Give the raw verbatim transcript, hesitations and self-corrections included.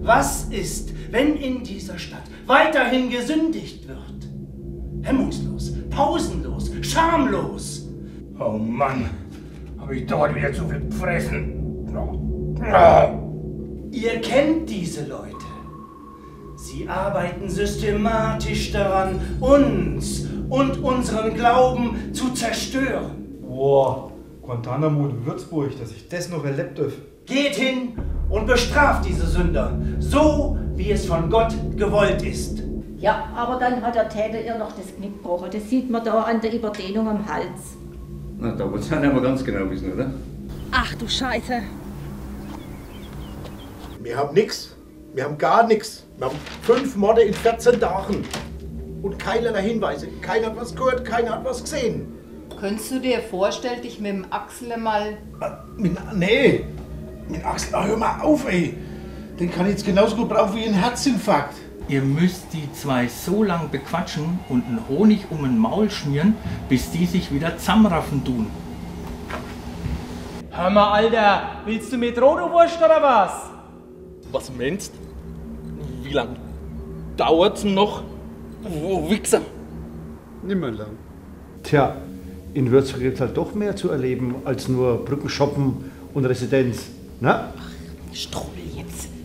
Was ist, wenn in dieser Stadt weiterhin gesündigt wird? Hemmungslos, pausenlos, schamlos. Oh Mann, habe ich dort wieder zu viel gefressen. Ihr kennt diese Leute. Sie arbeiten systematisch daran, uns und unseren Glauben zu zerstören. Boah, Guantanamo in Würzburg, dass ich das noch erlebt habe. Geht hin und bestraft diese Sünder, so wie es von Gott gewollt ist. Ja, aber dann hat der Täter ihr noch das Knick gebrochen. Das sieht man da an der Überdehnung am Hals. Na, da wollt ihr aber ganz genau wissen, oder? Ach du Scheiße. Wir haben nichts. Wir haben gar nichts. Wir haben fünf Morde in vierzehn Tagen. Und keinerlei Hinweise. Keiner hat was gehört, keiner hat was gesehen. Könntest du dir vorstellen, dich mit dem Axel mal... Mit, nee, mit Axel, hör mal auf, ey. Den kann ich jetzt genauso gut brauchen wie ein Herzinfarkt. Ihr müsst die zwei so lang bequatschen und einen Honig um den Maul schmieren, bis die sich wieder zusammenraffen tun. Hör mal, Alter, willst du mit Rotowurst oder was? Was meinst du? Wie lang dauert's noch? Wo Wichser? Nimmer lang. Tja, in Würzburg gibt es halt doch mehr zu erleben als nur Brückenshoppen und Residenz. Na? Strubel jetzt.